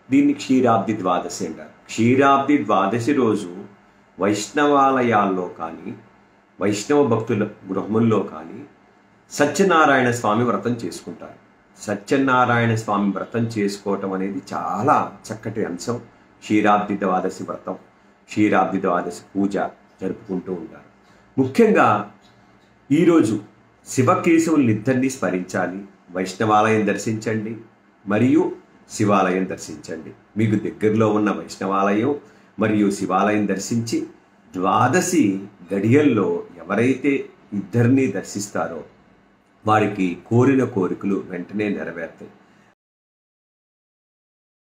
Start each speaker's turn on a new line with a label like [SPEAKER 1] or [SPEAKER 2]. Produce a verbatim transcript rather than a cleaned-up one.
[SPEAKER 1] దీన్ని క్షీరాబ్ది ద్వాదశి అంటారు. క్షీరాబ్ది ద్వాదశి రోజు వైష్ణవాలయాల్లో కానీ వైష్ణవ భక్తుల గృహముల్లో కానీ సత్యనారాయణ స్వామి వ్రతం చేసుకుంటారు. సత్యనారాయణ స్వామి వ్రతం చేసుకోవటం అనేది చాలా చక్కటి అంశం. క్షీరాబ్ది ద్వాదశి వ్రతం, క్షీరాబ్ది ద్వాదశి పూజ జరుపుకుంటూ ఉంటారు. ముఖ్యంగా ఈరోజు శివకేశవులనిద్దరినీ స్మరించాలి. వైష్ణవాలయం దర్శించండి మరియు శివాలయం దర్శించండి. మీకు దగ్గరలో ఉన్న వైష్ణవాలయం మరియు శివాలయం దర్శించి ద్వాదశి గడియల్లో ఎవరైతే ఇద్దరినీ దర్శిస్తారో వారికి కోరిన కోరికలు వెంటనే నెరవేరుతాయి.